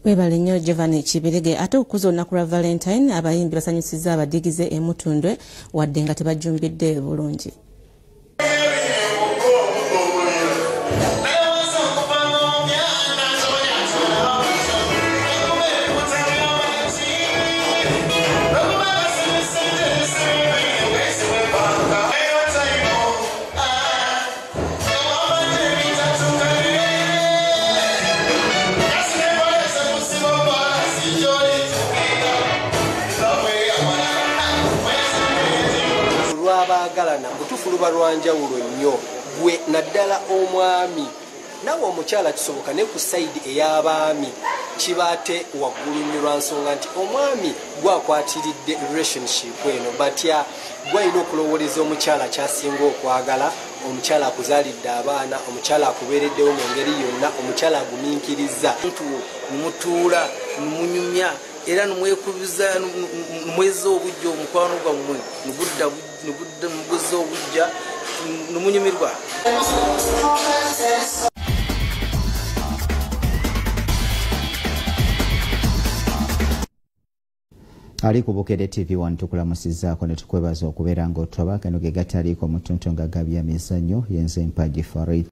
Webale nnyo Giovanni Kibirige. Ate okukuza olunaku lwa Valentine, abayimbi basanyusizza Abadigiza emutundwe wadde nga tebajjumbidde bulungi. Abagalana butufu luba lwanjawulo nnyo gwe naddala omwami nawe omukyala kisoboka ne ku sayidi ey'abaami kibaate waggulu nnyo lwa nsonga nti omwami gwakwatiridde relationship eno batya gwalina okulowooleza omukyala kyasinga okwagala omukyala akuzaalidde abaana omukyala akubeereddewo mu ngeri yonna omukyala agumiikiriza numutuula numunyumya era numwekubiza numweza obujja omukwano gwammwe nugudda muguza obujja numunyumirwa. Ali ku Bukedde TV 1 tukulamusizzaako ne tukwebaza okubeera ng'otwaba gano ge gataliiko mutuntu nga gabya mizannyo yenze Mpagi Farid.